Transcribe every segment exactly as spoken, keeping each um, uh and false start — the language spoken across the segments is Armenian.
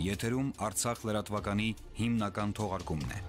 Եթերում Արցախ լրատվականի հիմնական թողարկումն է։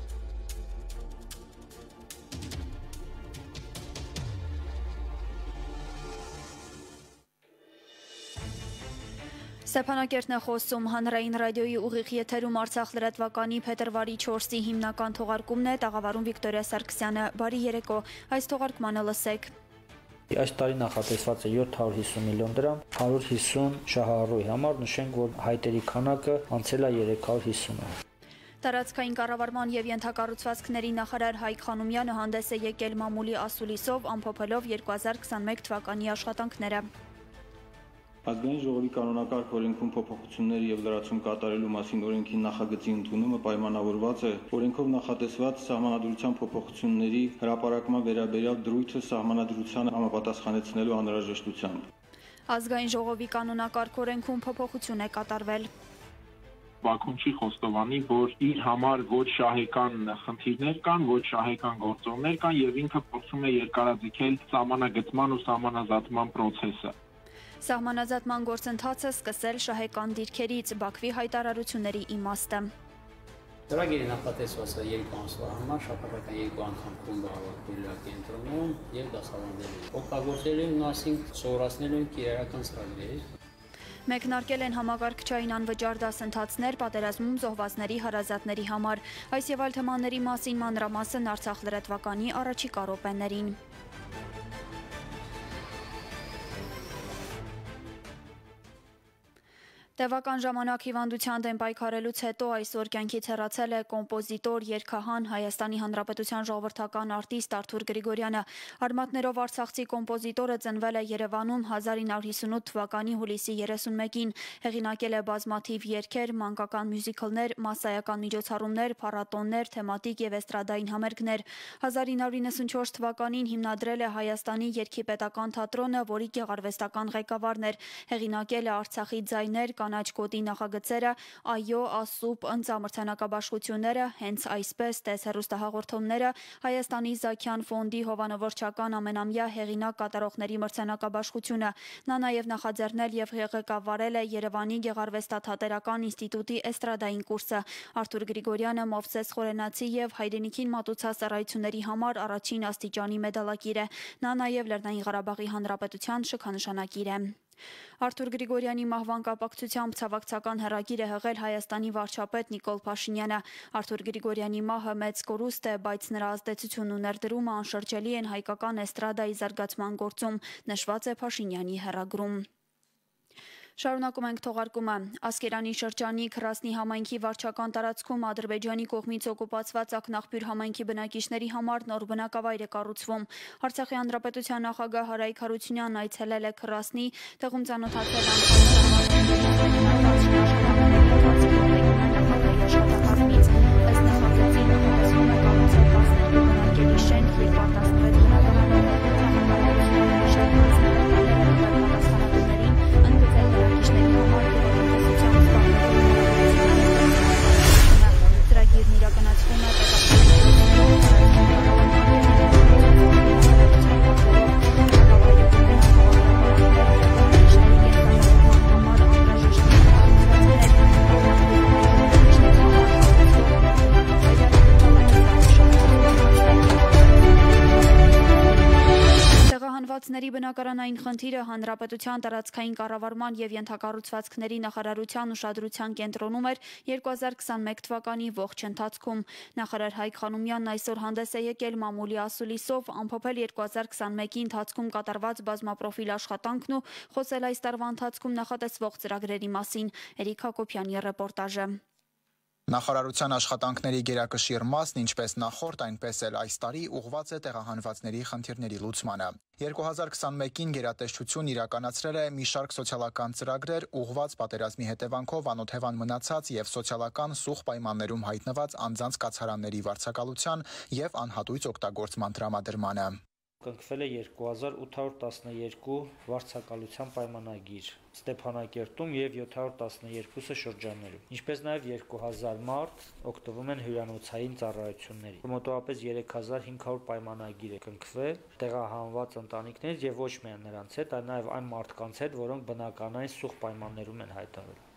Ստեփանակերտն է խոսում, հանրային ռադիոյի ուղիղ եթերում Արցախ լրատվականի փետրվարի չորսի հիմնական թողարկումն է, տաղավարում Վիկտորիա Սարգսյանը։ Բարի երեկո, այս թողարկմանը լսեք։ Այս տարի նախատեսված է յոթ հարյուր հիսուն միլիոն դրամ, հարյուր հիսուն շահառուի համար, նշենք, որ հայտերի քանակը անցել է երեք հարյուր հիսունը։ Տարածքային կառավարման եւ ենթակառուցվածքների նախարար Հայկ Խանոմյանը հանդես է եկել մամուլի ասուլիսով, ամփոփելով երկու հազար քսանմեկ թվականի աշխատանքները։ Ազգային ժողովի կանոնակարգ օրենքում փոփոխություններ եւ լրացում կատարելու մասին օրենքի նախագծի ընդունումը պայմանավորված է օրենքով նախատեսված սահմանադրության փոփոխությունների հրապարակման վերաբերյալ դրույթը սահմանադրությանը համապատասխանեցնելու անհրաժեշտությամբ։ Ազգային ժողովի կանոնակարգ օրենքում փոփոխություն է կատարվել։ Բաքուն չի խոստովանի, որ իր համար ոչ շահեկան խնդիրներ կան, ոչ շահեկան գործոններ կան եւ ինքը փորձում է երկարաձգել սահմանագծման ու սահմանազատման process-ը։ Սահմանազատման գործընթացը սկսել շահեկան դիրքերից, Բաքվի հայտարարությունների իմաստը։ Ծրագիրը նախատեսված է երկու ամսվա համար, շաբաթական երկու անգամ խումբ հավաքվելու է կենտրոնում եւ դասավանդելու։ Օգտագործելու են մասին սովորացնելու են քիրարական ծրագրեր։ Մեկնարկել են համագարկչային անվճար դասընթացներ պատերազմում զոհվածների հարազատների համար։ Այս եւ այլ թեմաների մասին մանրամասն Արցախ լրատվականի առաջիկա րոպեներին։ Տևական ժամանակ հիվանդության դեմ պայքարելուց հետո այսօր կյանքից հեռացել է կոմպոզիտոր, երգահան, Հայաստանի Հանրապետության ժողովրդական արտիստ Արթուր Գրիգորյանը։ Արմատներով արցախցի կոմպոզիտորը ծնվել է Երևանում հազար ինը հարյուր հիսունութ թվականի հուլիսի երեսունմեկին, հեղինակել է բազմաթիվ երգեր, մանկական մյուզիքլներ, մասսայական միջոցառումներ, փառատոներ, թեմատիկ եւ էստրադային համերգներ։ հազար ինը հարյուր իննսունչորս թվականին հիմնադրել է Հայաստանի երգի պետական թատրոնը, որի գեղարվեստական ղեկավարն էր, հեղինակել է Արցախի ձայներ, կանաչ կոդի նախագծերը, այո, ասուպ, ընծամրցանակաբաշխությունները, հենց այսպես տես հեռուստահաղորդումները, Հայաստանի Զաքյան ֆոնդի հովանավորչական ամենամյա հեղինակ կատարողների մրցանակաբաշխությունը։ Նա նաև նախաձեռնել եւ ղեկավարել է Երևանի գեղարվեստաթատերական ինստիտուտի էստրադային կուրսը։ Արթուր Գրիգորյանը Մովսես Խորենացի եւ հայրենիքին մատուցած ծառայությունների համար առաջին աստիճանի մեդալակիր է։ Նա նաև Լեռնային Ղարաբաղի Հանրապետության շքանշանակիր է։ Արթուր Գրիգորյանի մահվան կապակցությամբ ցավակցական հեռագիր է հղել Հայաստանի վարչապետ Նիկոլ Փաշինյանը։ Արթուր Գրիգորյանի մահը մեծ կորուստ է, բայց նրա ազդեցությունն ու ներդրումը անշրջելի են հայկական էստրադայի զարգացման գործում, նշված է Փաշինյանի հեռագրում։ Շարունակում ենք թողարկումը։ Ասկերանի շրջանի Քրասնի համայնքի վարչական տարածքում Ադրբեջանի կողմից օկուպացված ակնաղբյուր համայնքի բնակիչների համար նոր բնակավայր է կառուցվում։ Արցախի հանրապետության նախագահ Հարայիկ Հարությունյանն այցելել է Քրասնի, տեղում ծանոթացել ըստ նախագծի նախատեսվում է կառուցել տասներկու բնակելի շենք, երկար տասնվեց Ծրագիրն իրականացվում է Տեղահանվածների բնակարանային խնդիրը հանրապետության տարածքային կառավարման եւ ենթակառուցվածքների նախարարության ուշադրության կենտրոնում էր երկու հազար քսանմեկ թվականի ողջ ընթացքում։ Նախարար Հայկ Խանոմյանն այսօր հանդես է եկել մամուլի ասուլիսով, ամփոփել երկու հազար քսանմեկի ընթացքում կատարված բազմապրոֆիլ աշխատանքն ու խոսել այս տարվա ընթացքում նախատեսվող ծրագրերի մասին։ Էրիկ Հակոբյանի ռեպորտաժը։ Նախարարության աշխատանքների գերակշիռ մասն ինչպես նախորդ, այնպես էլ այս տարի ուղղված է տեղահանվածների խնդիրների լուծմանը։ երկու հազար քսանմեկին գերատեսչություն իրականացրել է մի շարք սոցիալական ծրագրեր, ուղղված պատերազմի հետևանքով անօթևան մնացած եւ սոցիալական սուղ պայմաններում հայտնված անձանց կացարանների վարձակալության եւ անհատույց օգտագործման տրամադրմանը։ Կնքվել է երկու հազար ութ հարյուր տասներկու վարձակալության պայմանագիր Ստեփանակերտում եւ յոթ հարյուր տասներկուսը շրջաններում, ինչպես նաեւ երկու հազար մարդ օգտվում են հյուրանոցային ծառայությունների։ Մոտավորապես երեք հազար հինգ հարյուր պայմանագիր է կնքվել տեղահանված ընտանիքներից եւ ոչ միայն նրանց հետ, այլ նաեւ այն մարդկանց հետ, որոնք բնականային սուղ պայմաններում են հայտարարել։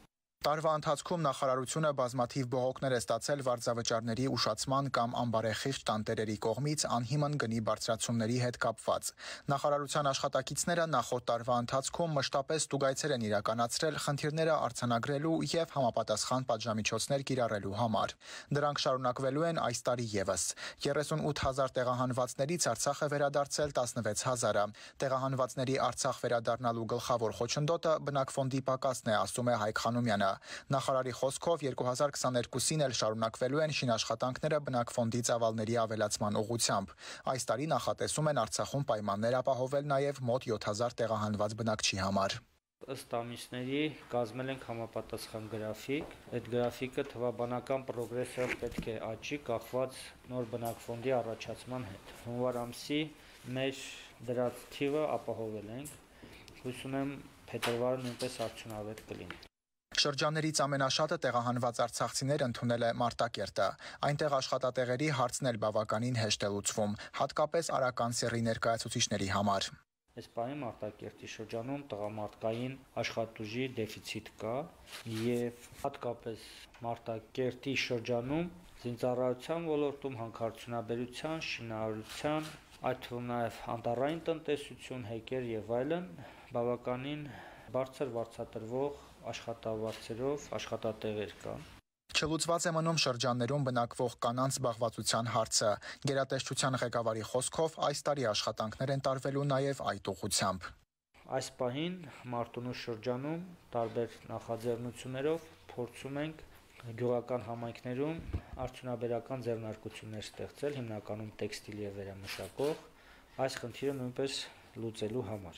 Տարվա ընթացքում նախարարությունը բազմաթիվ բողոքներ է ստացել վարձավճարների ուշացման կամ անբարեխիղճ տանտերերի կողմից անհիմն գնի բարձրացումների հետ կապված։ Նախարարության աշխատակիցները նախորդ տարվա ընթացքում մշտապես ստուգայցեր են իրականացրել խնդիրները արձանագրելու եւ համապատասխան պատժամիջոցներ կիրառելու համար։ Դրանք շարունակվելու են այս տարի եւս։ երեսունութ հազար տեղահանվածներից Արցախը վերադարձել տասնվեց հազարը։ Տեղահանվածների Արցախ վերադառնալու գլխավոր խոչընդոտը բնակֆոնդի պակասն է, ասում է Հայկ Խանոմյանը։ Նախարարի խոսքով երկու հազար քսաներկուսին էլ շարունակվելու են շինաշխատանքները բնակֆոնդի ծավալների ավելացման ուղղությամբ։ Այս տարի նախատեսում են Արցախում պայմաններ ապահովել նաև մոտ յոթ հազար տեղահանված բնակչի համար։ Ըստ ամիսների կազմել ենք համապատասխան գրաֆիկ։ Այդ գրաֆիկը թվաբանական պրոգրեսիվ պետք է աճի, կախված նոր բնակֆոնդի առաջացման հետ։ Հունվար ամսի մեր դրած թիվը ապահովել ենք։ Հույս ունեմ փետրվարը նույնպես արդյունավետ կլինի։ Շրջաններից ամենաշատը տեղահանված արցախցիներ ընդունել է Մարտակերտը։ Այնտեղ աշխատատեղերի հարցն էլ բավականին հեշտ է լուծվում, հատկապես արական սեռի ներկայացուցիչների համար։ Այս պահին Մարտակերտի շրջանում տղամարդկային աշխատուժի դեֆիցիտ կա եւ հատկապես Մարտակերտի շրջանում զինծառայության ոլորտում հանքարդյունաբերության, շինարարության, այդ թվում նաեւ անտառային տնտեսություն, հեկեր եւ այլն բավականին բարձր վարձատրվող աշխատավարձերով աշխատատեղեր կան։ Չլուծված է մնում շրջաններում բնակվող կանանց զբաղվածության հարցը։ Գերատեսչության ղեկավարի խոսքով այս տարի աշխատանքներ են տարվելու նաև այդ ուղղությամբ։ Այս պահին Մարտունու շրջանում տարբեր նախաձեռնություններով փորձում ենք գյուղական համայնքներում արդյունաբերական ձեռնարկություններ ստեղծել, հիմնականում տեքստիլ եւ վերամշակող, այս խնդիրը նույնպես լուծելու համար։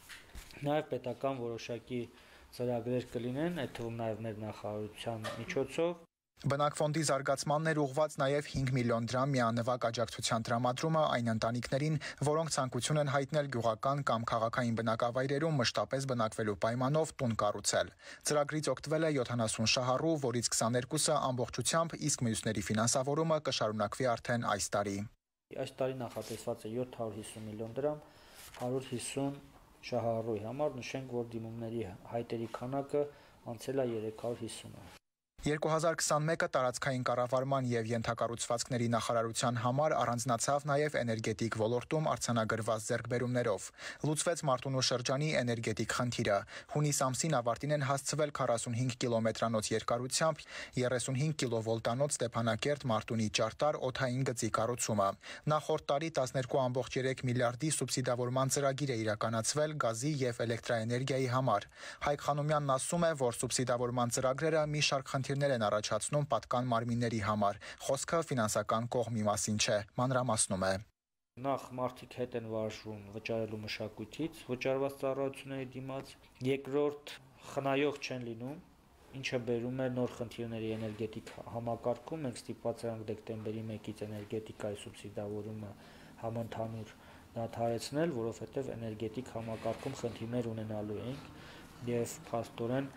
Նաև պետական որոշակի ծրագրեր կլինեն, այդ թվում նաև մեր նախարարության միջոցով։ Բնակֆոնդի զարգացմանն էր ուղղված նաև հինգ միլիոն դրամ միանվագ աջակցության տրամադրումը այն ընտանիքներին, որոնք ցանկություն են հայտնել գյուղական կամ քաղաքային բնակավայրերում մշտապես բնակվելու պայմանով տուն կառուցել։ Ծրագրից օգտվել է յոթանասուն շահառու, որից քսաներկուսը ամբողջությամբ, իսկ մյուսների ֆինանսավորումը կշարունակվի արդեն այս տարի։ Այս տարի նախատեսված է յոթ հարյուր հիսուն միլիոն դրամ, հարյուր հիսուն շահառուի համար, նշենք, որ դիմումների հայտերի քանակը անցել է երեք հարյուր հիսունը։ երկու հազար քսանմեկը տարածքային կառավարման եւ ենթակառուցվածքների նախարարության համար առանձնացավ նաեւ էներգետիկ ոլորտում արձանագրված ձեռքբերումներով։ Լուծվեց Մարտունու շրջանի էներգետիկ խնդիրը։ Հունիս ամսին ավարտին են հասցվել քառասունհինգ կիլոմետրանոց երկարությամբ երեսունհինգ կիլովոլտանոց Ստեփանակերտ Մարտունի ճարտար օդային գծի կառուցումը։ Նախորդ տարի տասներկու կόμμα երեք միլիարդի սուբսիդավորման ծրագիր է իրականացվել գազի եւ էլեկտրաէներգիայի համար։ Հայկ Խանոմյանն ասում է, որ սուբսիդավորման ծրագրերը մի շարք խնդիրներ են առաջացնում պատկան մարմինների համար։ Խոսքը ֆինանսական կողմի մասին չէ, մանրամասնում է։ Նախ մարդիկ հետ են վարժվում վճարելու մշակույթից, վճարված ծառայությունների դիմաց, երկրորդ խնայող չեն լինում, ինչը բերում է նոր խնդիրների էներգետիկ համակարգում։ Մենք ստիպված ենք դեկտեմբերի մեկից էներգետիկայի սուբսիդավորումը համընդհանուր դադարեցնել, որովհետև էներգետիկ համակարգում խնդիրներ ունենալու ենք եւ փաստորեն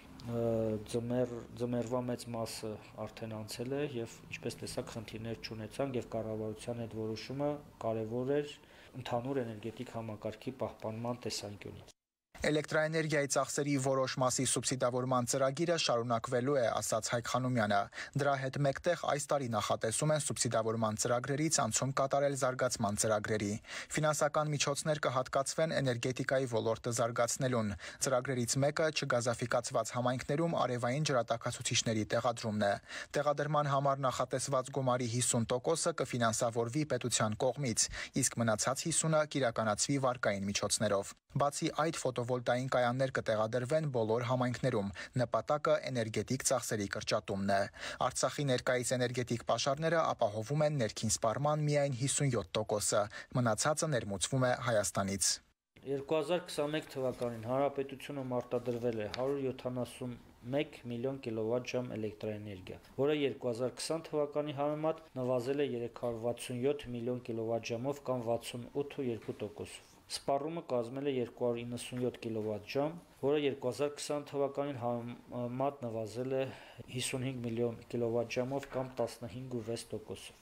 ձմեռ ձմեռվա մեծ մասը արդեն անցել է եւ ինչպես տեսակ խնդիրներ չունեցանք եւ կառավարության այդ որոշումը կարեւոր էր ընդհանուր էներգետիկ համակարգի պահպանման տեսանկյունից։ Էլեկտրաէներգիայի ծախսերի որոշ մասի սուբսիդավորման ծրագիրը շարունակվելու է, ասաց Հայկ Խանոմյանը։ Դրա հետ մեկտեղ այս տարի նախատեսում են սուբսիդավորման ծրագրերից անցում կատարել զարգացման ծրագրերի։ Ֆինանսական միջոցներ կհատկացվեն էներգետիկայի ոլորտը զարգացնելուն։ Ծրագրերից մեկը չգազաֆիկացված համայնքներում արևային ջրատաքացուցիչների տեղադրումն է։ Տեղադրման համար նախատեսված գումարի հիսուն տոկոսը կֆինանսավորվի պետության կողմից, իսկ մնացած հիսունը կիրականացվի վարկային միջոցներով։ Բացի այդ, ֆոտովոլտային կայաններ կտեղադրվեն բոլոր համայնքներում։ Նպատակը էներգետիկ ծախսերի կրճատումն է։ Արցախի ներկայիս էներգետիկ պաշարները ապահովում են ներքին սպառման միայն հիսունյոթ տոկոսը, մնացածը ներմուծվում է Հայաստանից։ երկու հազար քսանմեկ թվականին հանրապետությունը մարտադրվել է հարյուր յոթանասունմեկ միլիոն կիլովատ ժամ էլեկտրաէներգիա, որը երկու հազար քսան թվականի համեմատ նվազել է երեք հարյուր վաթսունյոթ միլիոն կիլովատ ժամով կամ վաթսունութ ու երկու տոկոսով։ Սպառումը կազմել է երկու հարյուր իննսունյոթ կիլովատ ժամ, որը երկու հազար քսան թվականին համեմատ նվազել է հիսունհինգ միլիոն կիլովատ ժամով կամ տասնհինգ ու վեց տոկոսով։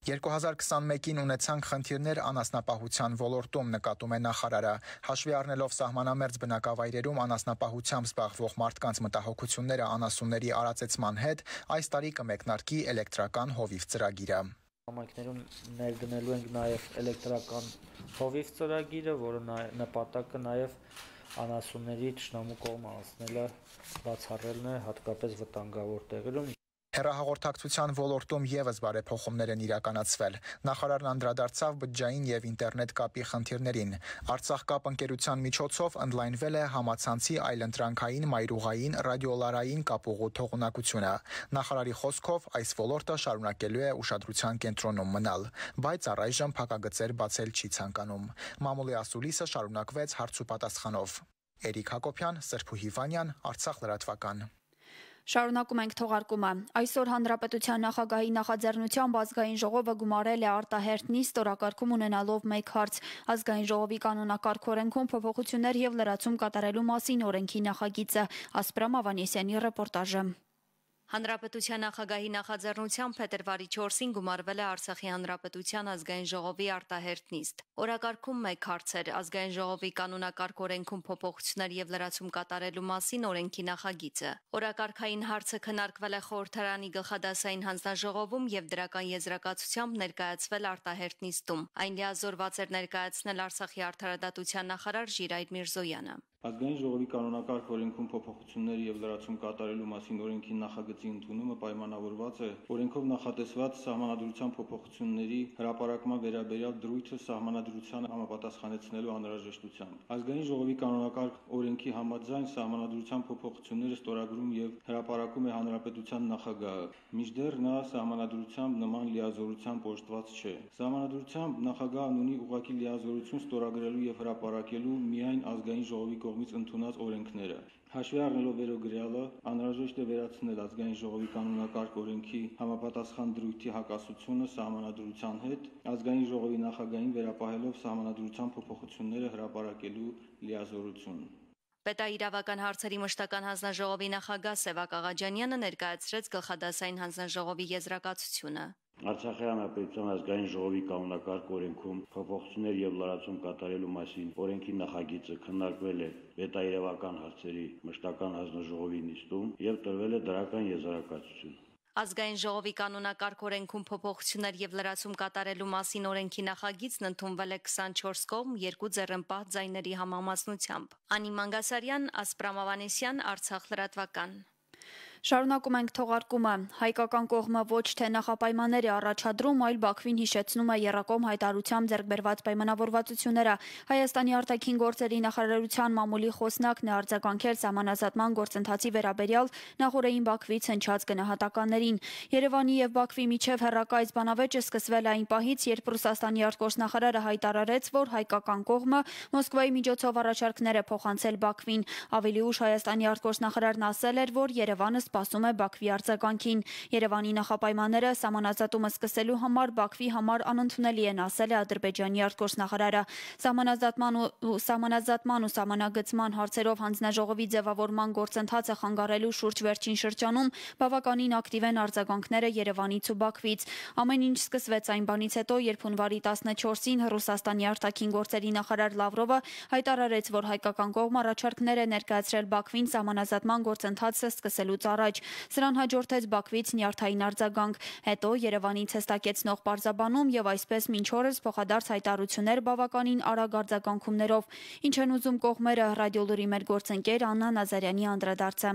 երկու հազար քսանմեկին ունեցանք խնդիրներ անասնապահության ոլորտում, նկատում է նախարարը, հաշվի առնելով սահմանամերձ բնակավայրերում անասնապահությամբ զբաղվող մարդկանց մտահոգությունները անասունների արածեցման հետ, այս տարի կմեկնարկի էլեկտրական հովիվ ծրագիրը։ Համայնքներում ներդնելու ենք նաև էլեկտրական հովիվ ծրագիրը, որը նպատակը նաև անասունների թշնամու կողմը անցնելը բացառելն է, հատկապես վտանգավոր տեղերում։ Հեռահաղորդակցության ոլորտում ևս բարեփոխումներ են իրականացվել։ Նախարարն անդրադարձավ բջջային եւ ինտերնետ կապի խնդիրներին։ Արցախ կապ ընկերության միջոցով ընդլայնվել է համացանցի այլընտրանքային, մայրուղային, ռադիոլարային կապուղու թողունակությունը։ Նախարարի խոսքով այս ոլորտը շարունակելու է ուշադրության կենտրոնում մնալ, բայց առայժմ փակագծեր բացել չի ցանկանում։ Մամուլի ասուլիսը շարունակվեց հարցուպատասխանով։ Էրիկ Հակոբյան, Սրփուհի Վանյան, Արցախ լրատվական։ Շարունակում ենք թողարկումը։ Այսօր Հանրապետության նախագահի նախաձեռնությամբ ազգային ժողովը գումարել է արտահերթ նիստ օրակարգում ունենալով մեկ հարց՝ ազգային ժողովի կանոնակարգ օրենքում փոփոխություններ եւ լրացում կատարելու մասին օրենքի նախագիծը։ Ասպրամ Ավանեսյանի ռեպորտաժը։ Հանրապետության նախագահի նախաձեռնությամբ փետրվարի չորսին գումարվել է Արցախի Հանրապետության ազգային ժողովի արտահերթ նիստ։ Օրակարգում մեկ հարց էր՝ ազգային ժողովի կանոնակարգ օրենքում փոփոխություններ եւ լրացում կատարելու մասին օրենքի նախագիծը։ Օրակարգային հարցը քննարկվել է խորհրդարանի գլխադասային հանձնաժողովում եւ դրական եզրակացությամբ ներկայացվել արտահերթ նիստում։ Այն լիազորված էր ներկայացնել Արցախի արդարադատության նախարար Ժիրայր Միրզոյանը։ Ազգային ժողովի կանոնակարգ օրենքում փոփոխություններ եւ լրացում կատարելու մասին օրենքի նախագծի ընդունումը պայմանավորված է օրենքով նախատեսված սահմանադրության փոփոխությունների հրապարակման վերաբերյալ դրույթը սահմանադրությանը համապատասխանեցնելու անհրաժեշտությամբ։ Ազգային ժողովի կանոնակարգ օրենքի համաձայն սահմանադրության փոփոխությունները ստորագրում եւ հրապարակում է հանրապետության նախագահը, մինչդեռ նա սահմանադրությամբ նման լիազորությամբ օժտված չէ։ Սահմանադրությամբ նախագահն ունի ուղղակի լիազորություն ստորագրելու եւ հրապարակելու միայն ազգային ժողովի կողմից ընդունած օրենքները։ Հաշվի առնելով վերոգրյալը, անհրաժեշտ է վերացնել ազգային ժողովի կանոնակարգ օրենքի համապատասխան դրույթի հակասությունը սահմանադրության հետ, ազգային ժողովի նախագահին վերապահելով սահմանադրության փոփոխությունները հրապարակելու լիազորություն։ Պետաիրավական հարցերի մշտական հանձնաժողովի նախագահ Սևակ Աղաջանյանը ներկայացրեց գլխադասային հանձնաժողովի եզրակացությունը։ Արցախի հանրապետության ազգային ժողովի կանոնակարգ օրենքում փոփոխություններ եւ լրացում կատարելու մասին օրենքի նախագիծը քննարկվել է պետաիրավական հարցերի մշտական հանձնաժողովի նիստում եւ տրվել է դրական եզրակացություն։ Ազգային ժողովի կանոնակարգ օրենքում փոփոխություններ եւ լրացում կատարելու մասին օրենքի նախագիծն ընդունվել է քսանչորս կողմ երկու ձեռնպահ ձայների համամասնությամբ։ Անի Մանգասարյան, Ասպրամ Ավանեսյան, Արցախ լրատվական։ Շարունակում ենք թողարկումը։ Հայկական կողմը ոչ թե նախապայմաններ է առաջադրում, այլ Բաքվին հիշեցնում է եռակողմ հայտարարությամբ ձեռք բերված պայմանավորվածությունները։ Հայաստանի արտաքին գործերի նախարարության մամուլի խոսնակն է արձագանքել սահմանազատման գործընթացի վերաբերյալ նախորդային Բաքվից հնչած գնահատականներին։ Երևանի եւ Բաքվի միջև հեռակայծ բանավեճը սկսվել է այն պահից, երբ Ռուսաստանի արտգործնախարարը հայտարարեց, որ հայկական կողմը Մոսկվայի միջոցով առաջարկներ է փոխանցել Բաքվին։ Ավելի ուշ Հայաստանի արտգործնախարարն ասել էր, որ Երևանը սպասում է Բաքվի արձագանքին։ Երևանի նախապայմանները սահմանազատումը սկսելու համար Բաքվի համար անընդունելի են, ասել է Ադրբեջանի արտգործնախարարը։ Սահմանազատման ու սահմանազատման ու սահմանագծման հարցերով հանձնաժողովի ձևավորման գործընթացը խանգարելու շուրջ վերջին շրջանում բավականին ակտիվ են արձագանքները Երևանից ու Բաքվից։ Ամեն ինչ սկսվեց այն բանից հետո, երբ հունվարի տասնչորսին Ռուսաստանի արտաքին գործերի նախարար Լավրովը հայտարարեց, որ հայկական կողմը առաջարկներ է ներկայացրել Բաքվին սահմանազատման գործընթացը սկսելուց առաջ։ Սրան հաջորդեց Բաքվից նյարդային արձագանք, հետո Երևանից հստակեցնող պարզաբանում եւ այսպես մինչ օրս փոխադարձ հայտարարություններ բավականին արագ արձագանքումներով։ Ինչ են ուզում կողմերը, Ռադիոլուրի մեր գործընկեր Աննա Նազարյանի անդրադարձը։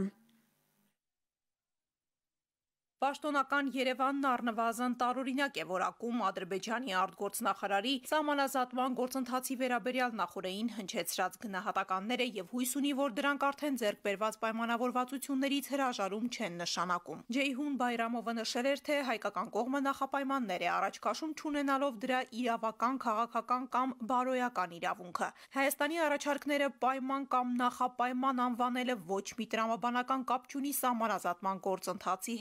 Պաշտոնական Երևանն առնվազն տարօրինակ է որակում Ադրբեջանի արտգործնախարարի սահմանազատման գործընթացի վերաբերյալ նախորդային հնչեցրած գնահատականները եւ հույս ունի, որ դրանք արդեն ձեռք բերված պայմանավորվածություններից հրաժարում չեն նշանակում։ Ջեյհուն Բայրամովը նշել էր, թե հայկական կողմը նախապայմաններ է առաջ քաշում չունենալով դրա իրավական, քաղաքական կամ բարոյական իրավունքը։ Հայաստանի առաջարկները պայման կամ նախապայման անվանելը ոչ մի տրամաբանական կապ չունի սահմանազատման գործընթացի հետ,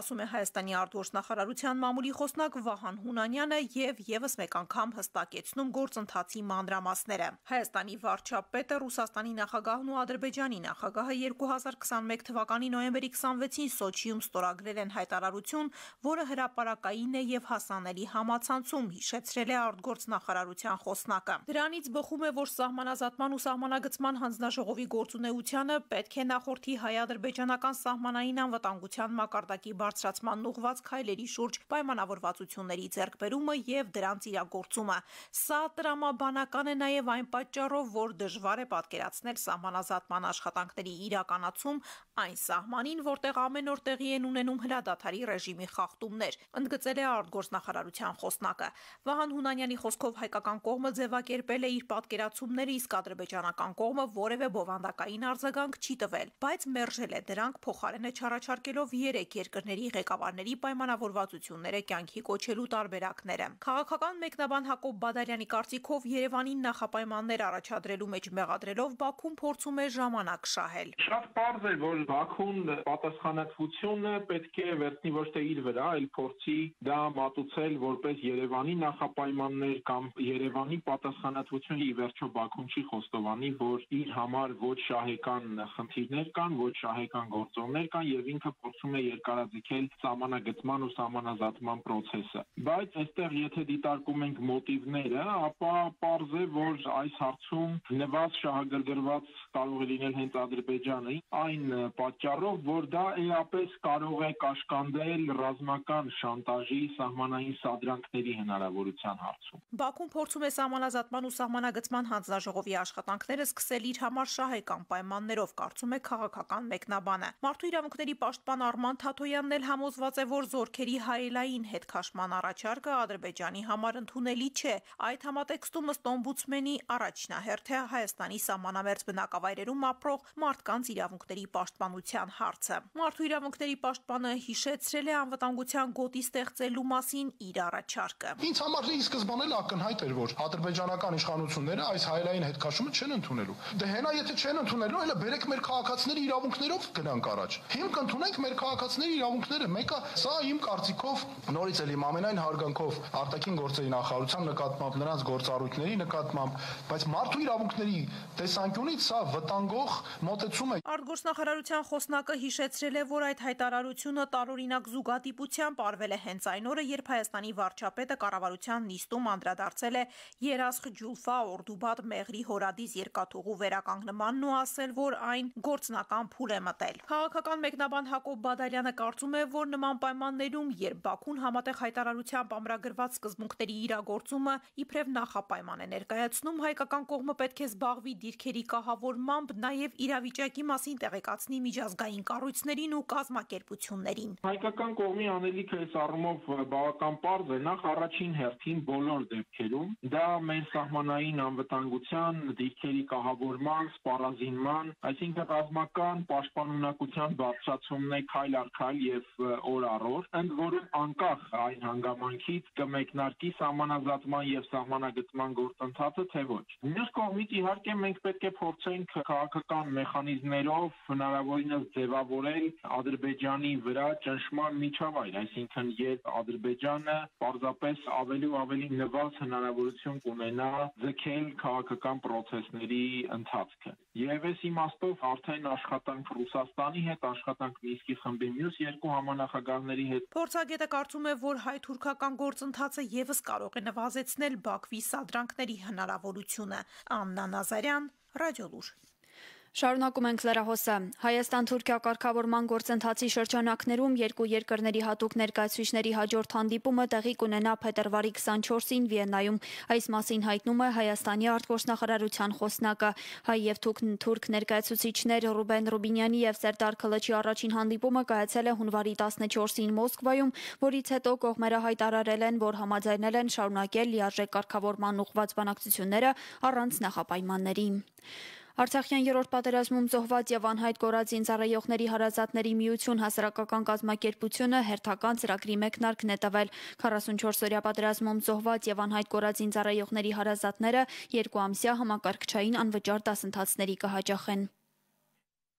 ասում է Հայաստանի արտգործնախարարության մամուլի խոսնակ Վահան Հունանյանը եւ եւս մեկ անգամ հստակեցնում գործընթացի մանրամասները։ Հայաստանի վարչապետը, Ռուսաստանի նախագահն ու Ադրբեջանի նախագահը երկու հազար քսանմեկ թվականի նոյեմբերի քսանվեցին Սոչիում ստորագրել են հայտարարություն, որը հրապարակային է եւ հասանելի համացանցում, հիշեցրել է արտգործնախարարության խոսնակը։ Դրանից բխում է, որ սահմանազատման ու սահմանագծման հանձնաժողովի գործունեությանը պետք է նախորդի հայ-ադրբեջանական սահմանային անվտանգության մակարդակի բարձրացման ուղղված քայլերի շուրջ պայմանավորվածությունների ձեռքբերումը եւ դրանց իրագործումը։ Սա տրամաբանական է նաեւ այն պատճառով, որ դժվար է պատկերացնել սահմանազատման աշխատանքների իրականացում այն սահմանին, որտեղ ամեն օր տեղի են ունենում հրադադարի ռեժիմի խախտումներ, ընդգծել է արտգործնախարարության խոսնակը։ Վահան Հունանյանի խոսքով հայկական կողմը ձևակերպել է իր պատկերացումները, իսկ ադրբեջանական կողմը որևէ բովանդակային արձագանք չի տվել, բայց մերժել է դրանք, փոխարենը չառաջարկելով երեք երկրների ղեկավարների պայմանավորվածությունները կյանքի կոչելու տարբերակները։ Քաղաքական մեկնաբան Հակոբ Բադարյանի կարծիքով Երևանին նախապայմաններ առաջադրելու մեջ մեղադրելով Բաքուն փորձում է ժամանակ շահել։ Շատ պարզ է, որ Բաքուն պատասխանատվությունը պետք է վերցնի ոչ թե իր վրա, այլ փորձի դա մատուցել որպես Երևանի նախապայմաններ կամ Երևանի պատասխանատվությունը ի վերջո Բաքուն չի խոստովանի, որ իր համար ոչ շահեկան խնդիրներ կան, ոչ շահեկան գործոններ կան եւ ինքը փորձում է երկարաձգել սահմանագծման ու սահմանազատման process-ը։ Բայց այստեղ եթե դիտարկում ենք մոտիվները, ապա պարզ է, որ այս հարցում նվազ շահագրգռված կարող է լինել հենց Ադրբեջանը, այն պատճառով, որ դա էապես կարող է կաշկանդել ռազմական շանտաժի, սահմանային սադրանքների հնարավորության հարցում։ Բաքուն փորձում է սահմանազատման ու սահմանագծման հանձնաժողովի աշխատանքները սկսել իր համար շահեկան պայմաններով, կարծում է քաղաքական մեկնաբանը։ Մարդու իրավունքների պաշտպան Արման Թաթոյանն էլ համոզված է, որ զորքերի հայելային հետքաշման առաջարկը Ադրբեջանի համար ընդունելի չէ։ Այդ համատեքստում ըստ օմբուդսմենի առաջնահերթ է Հայաստանի սահմանամերձ բնակավայրերում ապրող մարդկանց իրավունքների պաշտպանության հարցը։ Մարդու իրավունքների պաշտպանը հիշեցրել է անվտանգության գոտի ստեղծելու մասին իր առաջարկը։ Ինձ համար ի սկզբանե ակնհայտ էր, որ ադրբեջանական իշխանությունները այս հայելային հետքաշումը չեն ընդունելու։ Դե հենա եթե չեն ընդունելու, elə բերեք մեր քաղաքացիների իրավունքներով գնանք առաջ։ Հիմք ընդունենք մեր քաղաքացիների իրավունքները։ Մեկը սա իմ կարծիքով նորից էլ իմ ամենայն հարգանքով արտաքին գործերի նախարարության նկատմամբ, նրանց գործառույթների նկատմամբ, բայց մարդու իրավունքների տեսանկյունից սա վտանգող մոտեցում է։ Արտգործնախարարության խոսնակը հիշեցրել է, որ այդ հայտարարությունը տարօրինակ զուգադիպությամբ արվել է հենց այն օրը, երբ Հայաստանի վարչապետը կառավարության նիստում անդրադարձել է Երասխ Ջուլֆա Օրդուբադ Մեղրի հորադիս երկաթուղու վերականգնմանն ու ասել, որ այն գործնական փուլ է մտել։ Քաղաքական մեկնաբան Հակոբ Բադարյանը կարծում է, որ նման պայմաններում, երբ Բաքուն համատեղ հայտարարությամբ ամրագրված սկզբունքների իրագործումը իբրև նախապայման է ներկայացնում, հայկական կողմը պետք է զբաղվի դիրքերի կահավորմամբ, նաև իրավիճակի մասին տեղեկացնի միջազգային կառույցներին ու կազմակերպություններին։ Հայկական կողմի անելիքը այս առումով բավական պարզ է, նախ առաջին հերթին բոլոր դեպքերում դա մեր սահմանային անվտանգության, դիրքերի կահավորման, սպառազինման, այսինքն ռազմական պաշտպանունակության բարձրացումն է քայլ առ քայլ եւ օր առ օր, ընդ որում անկախ այն հանգամանքից կմեկնարկի սահմանազատման եւ սահմանագծման գործընթացը, թե ոչ։ Մյուս կողմից իհարկե մենք պետք է փորձենք քաղաքական մեխանիզմներով հնարավորինս ձևավորել Ադրբեջանի վրա ճնշման միջավայր, այսինքն երբ Ադրբեջանը պարզապես ավելի ու ավելի նվազ հնարավորություն կունենա ձգել քաղաքական process-ների ընթացքը։ Եվ այս իմաստով արդեն աշխատանք Ռուսաստանի հետ, աշխատանք Մինսկի խմբի մյուս երկու համանախագահների հետ։ Փորձագետը կարծում է, որ հայ-թուրքական գործընթացը եւս կարող է նվազեցնել Բաքվի սադրանքների հնարավորությունը։ Աննա Նազարյան, Ռադիոլուր։ Շարունակում ենք լրահոսը։ Հայաստան-Թուրքիա կարգավորման գործընթացի շրջանակներում երկու երկրների հատուկ ներկայացուցիչների հաջորդ հանդիպումը տեղի կունենա փետրվարի քսանչորսին Վիեննայում։ Այս մասին հայտնում է Հայաստանի արտգործնախարարության խոսնակը։ Հայ եւ թուրք ներկայացուցիչներ Ռուբեն Ռուբինյանի եւ Սերդար Քլչի առաջին հանդիպումը կայացել է հունվարի տասնչորսին Մոսկվայում, որից հետո կողմերը հայտարարել են, որ համաձայնել են շարունակել լիարժեք կարգավորման ուղղված բանակցությունները առանց նախապայմանների։ Արցախյան երրորդ պատերազմում զոհված եւ անհայտ կորած զինծառայողների հարազատների միություն հասարակական կազմակերպությունը հերթական ծրագրի մեկնարկն է տվել։ քառասունչորս օրյա պատերազմում զոհված եւ անհայտ կորած զինծառայողների հարազատները երկու ամսյա համակարգչային անվճար դասընթացների կհաճախեն։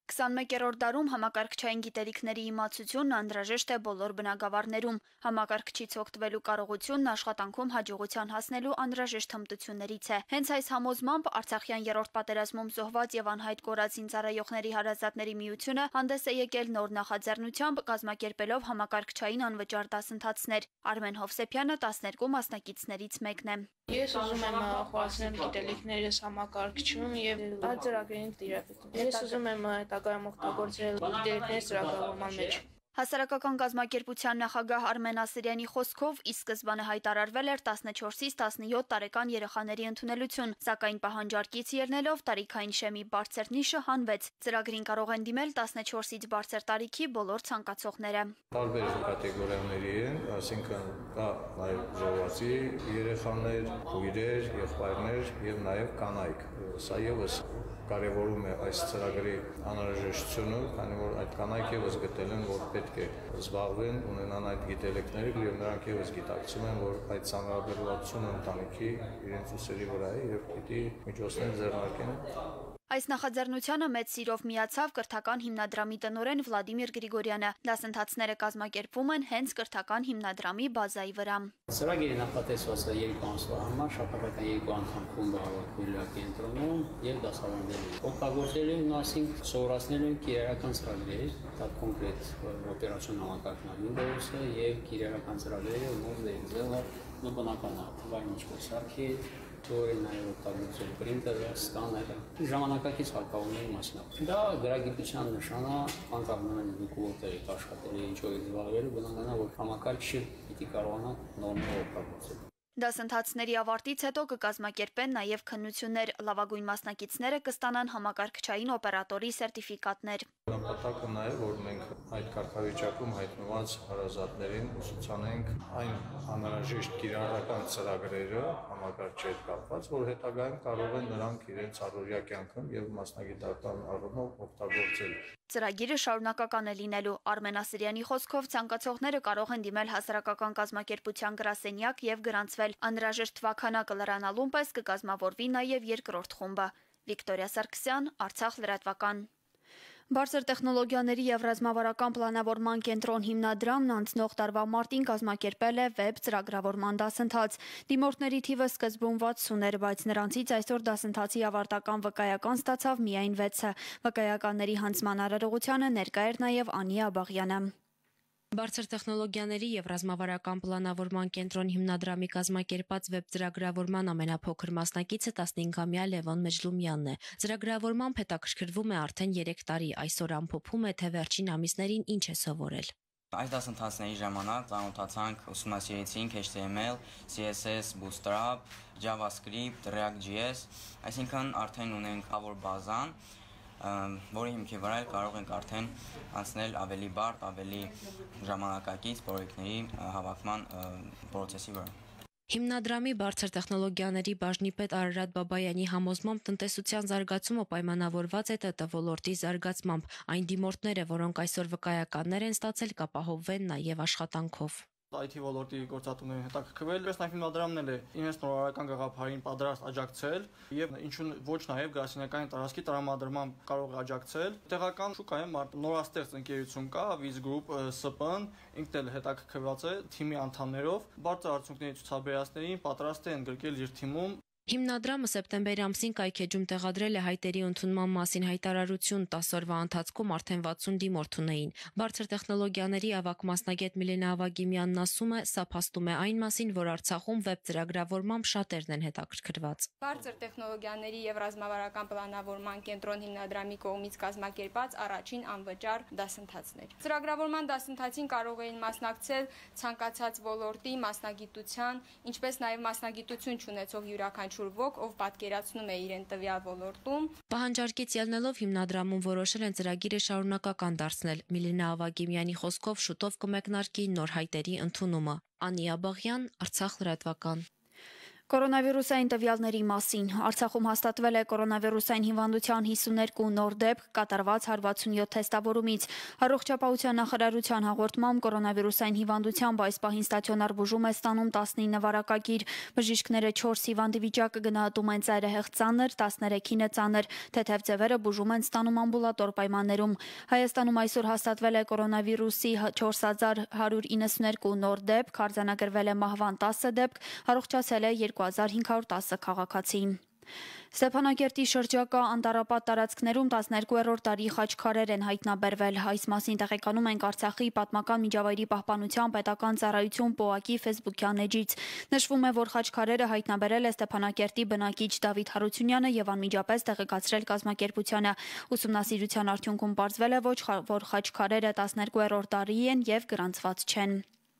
քսանմեկերորդ դարում համակարգչային գիտելիքների իմացությունն անհրաժեշտ է բոլոր բնագավառներում։ Համակարգչից օգտվելու կարողությունն աշխատանքում հաջողության հասնելու անհրաժեշտ հմտություններից է։ Հենց այս համոզմամբ Արցախյան երրորդ պատերազմում զոհված եւ անհայտ կորած զինծառայողների հարազատների միությունը հանդես է եկել նոր նախաձեռնությամբ, կազմակերպելով համակարգչային անվճար դասընթացներ։ Արմեն Հովսեփյանը տասներկու մասնակիցներից մեկն է։ Ես ուզում եմ խորացնել գիտելիքներս համակարգչում եւ այդ ծրագրին տիրապետում։ Ես ուզում եմ հետագայում օգտագործել գիտելիքներ ծրագրավորման մեջ։ Հասարակական կազմակերպության նախագահ Արմեն Ասրյանի խոսքով ի սկզբանե հայտարարվել էր տասնչորսից տասնյոթ տարեկան երեխաների ընդունելություն, սակայն պահանջարկից ելնելով տարիքային շեմի բարձր նիշը հանվեց։ Ծրագրին կարող են դիմել տասնչորսից բարձր տարիքի բոլոր ցանկացողները։ Տարբեր կատեգորիաների են, այսինքն կա նաև զոհվածի երեխաներ, քույրեր, եղբայրներ եւ նաև կանայք։ Սա եւս կարևորում է այս ծրագրի անհրաժեշտությունը, քանի որ այդ կանայք եւս գտել են, որ պետք է զբաղվեն, ունենան այդ գիտելիքները եւ նրանք եւս գիտակցում են, որ այդ ծանրաբեռնվածությունը ընտանիքի իրենց ուսերի վրա է եւ պիտի միջոցներ ձեռնարկեն։ Այս նախաձեռնությանը մեծ սիրով միացավ կրթական հիմնադրամի տնօրեն Վլադիմիր Գրիգորյանը։ Դասընթացները կազմակերպվում են հենց կրթական հիմնադրամի բազայի վրա։ Ծրագիրը նախատեսված է երկու ամսվա համար, շաբաթական երկու անգամ խումբ հավաքվելու է կենտրոնում եւ դասավանդելու։ Օգտագործելու են, այսինքն սովորացնելու են կիրառական ծրագրեր, դա կոնկրետ օպերացիոն համակարգն Windows-ը եւ կիրառական ծրագրերը, որոնք Excel-ը, բնական թվային ինչպես արքի Որին նաև օգտագործել պրինտերը, սկաները, ժամանակակից հարկավորների մասնավորը։ Դա գրագիտության նշան է, անկախ դուք որտեղ եք աշխատել, ինչով եք զբաղվել, բնական է, որ համակարգիչը պիտի կարողանա նորմալ օգտագործել։ Դասընթացների ավարտից հետո կկազմակերպեն նաև քննություններ, լավագույն մասնակիցները կստանան համակարգչային օպերատորի սերտիֆիկատներ։ Նպատակը նաև որ մենք այդ կարգավիճակում հայտնված հարազատներին ուսուցանենք այն անհրաժեշտ կիրառական ծրագրերը համակարգչի հետ կապված, որ հետագայում կարող են նրանք իրենց առօրյա կյանքում եւ մասնագիտական առումով օգտագործել։ Ծրագիրը շարունակական է լինելու։ Արմեն Ասրյանի խոսքով ցանկացողները կարող են դիմել հասարակական կազմակերպության գրասենյակ եւ գրանցվել։ Անհրաժեշտ թվաքանակը լրանալուն պես կկազմավորվի նաև երկրորդ խումբը։ Վիկտորիա Սարգսյան, Արցախ լրատվական։ Բարձր տեխնոլոգիաների եւ ռազմավարական պլանավորման կենտրոն հիմնադրամն անցնող տարվա մարտին կազմակերպել է վեբ ծրագրավորման դասընթաց։ Դիմորդների թիվը սկզբում վաթսուն էր, բայց նրանցից այսօր դասընթացի ավարտական վկայական ստացավ միայն վեցը։ Վկայականների հանձնման արարողությանը ներկա էր նաև Անի Աբաղյանը։ Բարձր տեխնոլոգիաների եւ ռազմավարական պլանավորման կենտրոն հիմնադրամի կազմակերպած վեբ ծրագրավորման ամենափոքր մասնակիցը տասնհինգամյա Լևոն Մեջլումյանն է։ Ծրագրավորմամբ հետաքրքրվում է արդեն երեք տարի, այսօր ամփոփում է, թե վերջին ամիսներին ինչ է սովորել։ Այս դասընթացների ժամանակ ծանոթացանք, ուսումնասիրեցինք H T M L, C S S, Bootstrap, JavaScript, React.js, այսինքն արդեն ունենք հավոր բազան, որի հիմքի վրա կարող ենք արդեն անցնել ավելի բարդ, ավելի ժամանակակից պրոյեկտների հավաքման պրոցեսի վրա։ Հիմնադրամի բարձր տեխնոլոգիաների բաժնի պետ Արարատ Բաբայանի համոզմամբ տնտեսության զարգացումը պայմանավորված է T T ոլորտի զարգացմամբ։ Այն դիմորդները, որոնք այսօր վկայականներ են ստացել, կապահովվեն նաև աշխատանքով։ I T ոլորտի գործատուներին հետաքրքրվել, պես նաև հիմնադրամն էլ է իրենց նորարարական գաղափարին պատրաստ աջակցել եւ ինչու ոչ նաև գրասենյակային տարածքի տրամադրման կարող աջակցել։ Տեղական շուկայում նորաստեղծ ընկերություն կա, Viz Group S P N, ինքն էլ հետաքրքրված է թիմի անդամներով, բարձր արդյունքների ցուցաբերածներին պատրաստ է ընդգրկել իր թիմում։ Հիմնադրամը սեպտեմբերի ամսին կայքեջում տեղադրել է հայտերի ընդունման մասին հայտարարություն, տասը օրվա ընթացքում արդեն վաթսուն դիմորդ ունեին։ Բարձր տեխնոլոգիաների ավագ մասնագետ Միլենա Ավագիմյանն ասում է, սա փաստում է այն մասին, որ Արցախում վեբ ծրագրավորմամբ շատերն են հետաքրքրված։ Բարձր տեխնոլոգիաների եւ ռազմավարական պլանավորման կենտրոն հիմնադրամի կողմից կազմակերպած առաջին անվճար դասընթացներ։ Ծրագրավորման դասընթացին կարող էին մասնակցել ցանկացած ոլորտի մասնագիտության, ինչպես նաև մասնագիտություն չունեցող յուրաքանչյուր ոք, ով պատկերացնում է իրեն տվյալ ոլորտում։ Պահանջարկից ելնելով հիմնադրամում որոշել են ծրագիրը շարունակական դարձնել։ Միլենա Ավագիմյանի խոսքով շուտով կմեկնարկի նոր հայտերի ընդունումը։ Անի Աբաղյան, Արցախ լրատվական։ Կորոնավիրուսային տվյալների մասին Արցախում հաստատվել է կորոնավիրուսային հիվանդության հիսուներկու նոր դեպք կատարված հարյուր վաթսունյոթ թեստավորումից։ Առողջապահության նախարարության հաղորդմամբ կորոնավիրուսային հիվանդությամբ այս պահին ստացիոնար բուժում է ստանում տասնինը վարակագիր։ Բժիշկները չորս հիվանդի վիճակը գնահատում են ծայրահեղ ծանր, տասներեքինը ծանր, թեթև ձևերը բուժում են ստանում ամբուլատոր պայմաններում։ Հայաստանում այսօր հաստատվել է կորոնավիրուսի չորս հազար հարյուր իննսուններկու նոր դեպք, արձանագրվել է մահվան տասը դեպք, առողջացել է երկու հազար հինգ հարյուր տասը քաղաքացի։ Ստեփանակերտի շրջակա անտառապատ տարածքներում տասներկուերորդ տարի խաչքարեր են հայտնաբերվել։ Այս մասին տեղեկանում ենք Արցախի պատմական միջավայրի պահպանության պետական ծառայություն ՊՕԱԿ-ի ֆեյսբուքյան էջից։ Նշվում է, որ խաչքարերը հայտնաբերել է Ստեփանակերտի բնակիչ Դավիթ Հարությունյանը եւ անմիջապես տեղեկացրել կազմակերպությանը։ Ուսումնասիրության արդյունքում պարզվել է, որ խաչքարերը տասներկուերորդ տարի են եւ գրանցված չեն։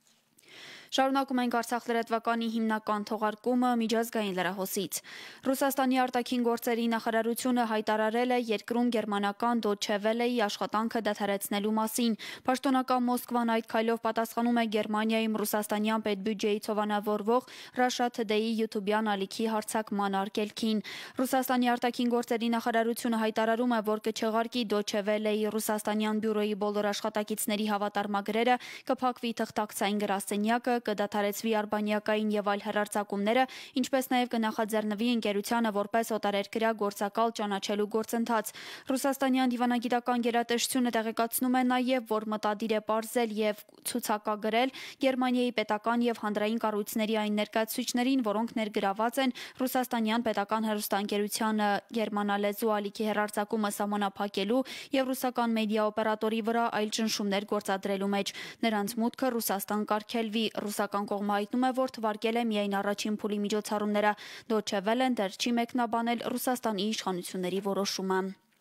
Շարունակում ենք Արցախ լրատվականի հիմնական թողարկումը միջազգային լրահոսից։ Ռուսաստանի արտաքին գործերի նախարարությունը հայտարարել է երկրում գերմանական Deutsche Welle-ի աշխատանքը դադարեցնելու մասին։ Պաշտոնական Մոսկվան այդ քայլով պատասխանում է Գերմանիայում ռուսաստանյան պետբյուջեից հովանավորվող Russia Today-ի յութուբյան ալիքի հարձակման արգելքին։ Ռուսաստանի արտաքին գործերի նախարարությունը հայտարարում է, որ կչեղարկի Deutsche Welle-ի ռուսաստանյան բյուրոյի բոլոր աշխատակիցների հավատարմագրերը, կփակվի թղթակցային գրասենյակը, կդադարեցվի արբանյակային եւ այլ հեռարձակումները, ինչպես նաեւ կնախաձեռնվի ընկերությանը որպես օտարերկրյա գործակալ ճանաչելու գործընթաց։ Ռուսաստանյան դիվանագիտական գերատեսչությունը տեղեկացնում է նաեւ, որ մտադիր է պարզել եւ ցուցակագրել Գերմանիայի պետական եւ հանրային կառույցների այն ներկայացուցիչներին, որոնք ներգրաված են ռուսաստանյան պետական հեռուստաընկերությանը գերմանալեզու ալիքի հեռարձակումը սահմանափակելու եւ ռուսական մեդիա օպերատորի վրա այլ ճնշումներ գործադրելու մեջ։ Նրանց մուտքը Ռուսաստան կարգելվի։ Ռուսական կողմը հայտնում է, որ թվարկել է միայն առաջին փուլի միջոցառումները։ Deutsche Welle-ն դեռ չի մեկնաբանել Ռուսաստանի իշխանությունների որոշումը։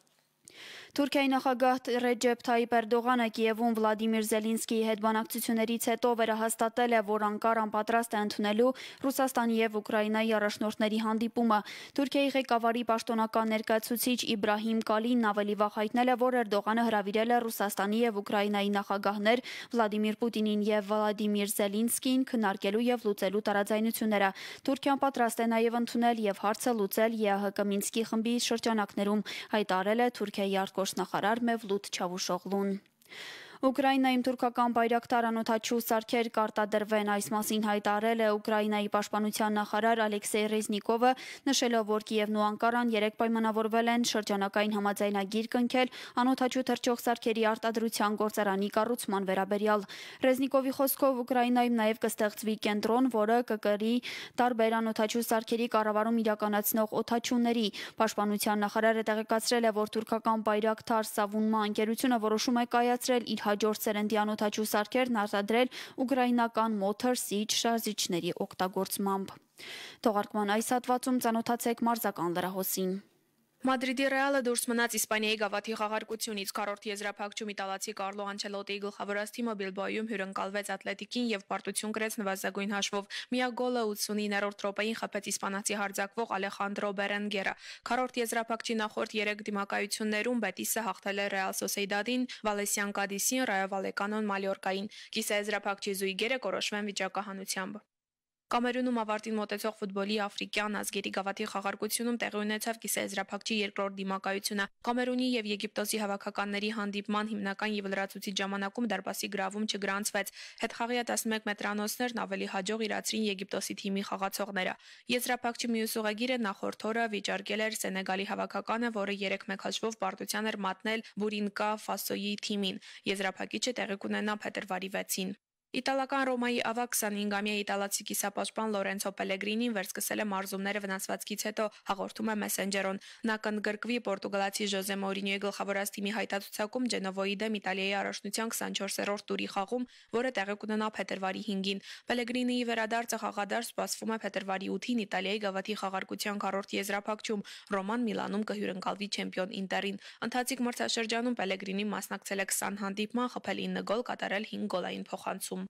Թուրքիայի նախագահ Ռեջեփ Թայիպ Էրդողանը Կիևում Վլադիմիր Զելինսկիի հետ բանակցություններից հետո վերահաստատել է, որ Անկարան պատրաստ է ընդունելու Ռուսաստանի եւ Ուկրաինայի առաջնորդների հանդիպումը։ Թուրքիայի ղեկավարի պաշտոնական ներկայացուցիչ Իբրահիմ Կալինն ավելի վաղ հայտնել է, որ Էրդողանը հրավիրել է Ռուսաստանի եւ Ուկրաինայի նախագահներ Վլադիմիր Պուտինին եւ Վլադիմիր Զելինսկիին քննարկելու եւ լուծելու տարաձայնությունները։ Թուրքիան պատրաստ է նաեւ ընդունել եւ հարցը լուծել ԵԱՀԿ Մինսկի խմբի շրջանակներում, հայտարարել է Թուրքիայի արտգործնախարար Մևլութ Չավուշօղլուն։ Ուկրաինայում թուրքական բայրակտար անօդաչու սարքեր կարտադրվեն, այս մասին հայտարարել է Ուկրաինայի պաշտպանության նախարար Ալեքսեյ Ռեզնիկովը, նշելով, որ Կիևն ու Անկարան երեկ պայմանավորվել են շրջանակային համաձայնագիր կնքել անօդաչու թռչող սարքերի արտադրության գործարանի կառուցման վերաբերյալ։ Ռեզնիկովի խոսքով Ուկրաինայում նաև կստեղծվի կենտրոն, որը կկրի տարբեր անօդաչու սարքերի կառավարում իրականացնող օդաչուների։ Պաշտպանության նախարարը տեղեկացրել է, որ թուրքական բայրակտար Սավունմա ընկերությունը որոշում է կայացրել իր հաջորդ սերնդի անօդաչու սարքերն արտադրել ուկրաինական Motor Siege շարժիչների օգտագործմամբ։ Թողարկման այս հատվածում ծանոթացեք մարզական լրահոսին։ Մադրիդի Ռեալը դուրս մնաց Իսպանիայի գավաթի խաղարկությունից։ Քառորդ եզրափակչում իտալացի Կարլո Անչելոտիի գլխավորած թիմը Բիլբաոյում հյուրընկալվեց Ատլետիկին եւ պարտություն կրեց նվազագույն հաշվով։ Միակ գոլը ութսունիններորդ րոպեին խփեց իսպանացի հարձակվող Ալեխանդրո Բերենգերը։ Քառորդ եզրափակչի նախորդ երեք դիմակայություններում Բետիսը հաղթել է Ռեալ Սոսեյդադին, Վալենսիան Կադիսին, Ռայո Վալեկանոն Մալյորկային։ Կիսաեզրափակչի զույգերը կորոշվեն վիճակահանությամբ։ Կամերունում ավարտին մոտեցող ֆուտբոլի աֆրիկյան ազգերի գավաթի խաղարկությունում տեղի ունեցավ կիսաեզրափակչի երկրորդ դիմակայությունը։ Կամերունի եւ Եգիպտոսի հավաքականների հանդիպման հիմնական եւ լրացուցիչ ժամանակում դարպասի գրավում չգրանցվեց։ Հետխաղյա տասնմեկ մետրանոցներն ավելի հաջող իրացրին Եգիպտոսի թիմի խաղացողները։ Եզրափակչի մյուս ուղեգիրը նախորդ օրը վիճարկել էր Սենեգալի հավաքականը, որը երեք մեկ հաշվով պարտության էր մատնել Բուրինկա Ֆասոյի թիմին։ Եզրափակիչը տեղի կունենա փետրվարի վեցին։ Իտալական Ռոմայի ավագ քսանհինգամյա իտալացի կիսապաշտպան Լորենցո Պելեգրինին վերսկսել է մարզումները վնասվածքից հետո, հաղորդում է Messenger-ում։ Նա կընդգրկվի պորտուգալացի Ժոզե Մորինյոյի գլխավորած թիմի հայտարարությունում Ջենովոյի դեմ Իտալիայի առաջնության քսանչորսերորդ տուրի խաղում, որը տեղի կունենա փետրվարի հինգին։ Պելեգրինիի վերադարձը խաղադար սպասվում է փետրվարի ութին Իտալիայի գավաթի խաղարկության քառորդ եզրափակչում։ Ռոման Միլանում կհյուրընկալվի չեմպիոն Ինտերին։ Ընթացիկ մրցաշրջանում Պելեգրինին մասնակցել է քսան հանդիպման, խփել ինը գոլ, կատարել հինգ գոլային փոխանցում։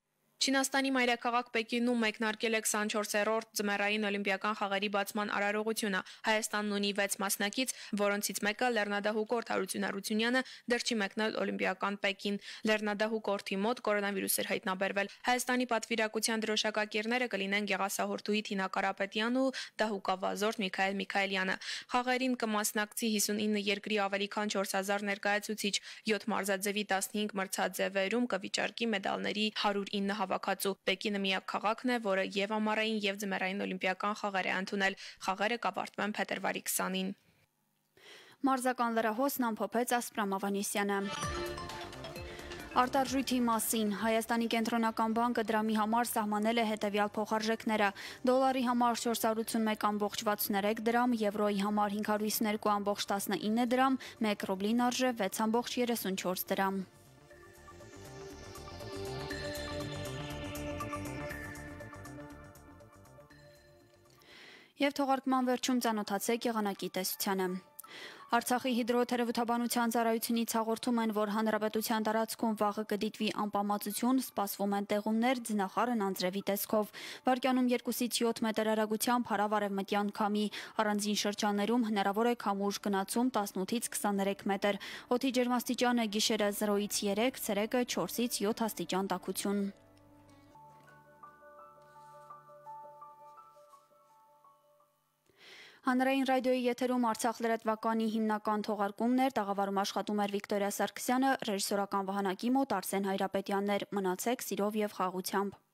Չինաստանի մայրաքաղաք Պեկինում մեկնարկել է քսանչորսերորդ ձմեռային օլիմպիական խաղերի բացման արարողությունը։ Հայաստանն ունի վեց մասնակից, որոնցից մեկը Լեռնադահու կորթ Հարություն Հարությունյանը դեռ չի մեկնել օլիմպիական Պեկին։ Լեռնադահու կորթի մոտ կորոնավիրուս էր հայտնաբերվել։ Հայաստանի պատվիրակության դրոշակակիրները կլինեն Գեղասահորթուի Թինա Կարապետյանն ու դահուկավազորդ Միքայել Միքայելյանը։ Խաղերին կմասնակցի հիսունինը երկրի ավելի քան չորս հազար ներկայացուցիչ, յոթ մարզաձևի տասնհինգ մրցաձևերում կվիճարկի մեդալների հարյուր ինը հավաքածու։ Պեկինը միակ քաղաքն է, որը եւ ամառային եւ ձմեռային օլիմպիական խաղեր է ընդունել։ Խաղերը կավարտվեն փետրվարի քսանին։ Մարզական լրահոսն ամփոփեց Ասպրամ Ավանեսյանը։ Արտարժույթի մասին Հայաստանի կենտրոնական բանկը դրամի համար սահմանել է հետևյալ փոխարժեքները. դոլարի համար չորսյոթ ութ ամբողջ վաթսուներեք դրամ, եվրոյի համար հինգ հարյուր հիսուներկու ամբողջ տասնինը դրամ, մեկ ռուբլին արժե վեց ամբողջ երեսունչորս դրամ։ Եվ թողարկման վերջում ծանոթացեք եղանակի տեսությանը։ Արցախի հիդրոթերապևտաբանության ծառայությունից հաղորդում են, որ հանրապետության տարածքում վաղը կդիտվի անպամացություն, սպասվում են տեղումներ, ձնախառն անձրևի տեսքով։ Վարկյանում երկուսից յոթ մետր հեռագությամբ հարավ-արևմտյան քամի, առանձին շրջաններում հնարավոր է քամուշ գնացում տասնութից քսաներեք մետր։ Օդի ջերմաստիճանը գիշերը զրոյից երեք, ցերեկը չորսից յոթ աստիճան տաքություն։ Հանրային ռադիոյի եթերում Արցախ լրատվականի հիմնական թողարկումներ, տաղավարում աշխատում էր Վիկտորիա Սարգսյանը, ռեժիսորական վահանակի մոտ Արսեն Հայրապետյանն էր։ Մնացեք սիրով եւ խաղաղությամբ։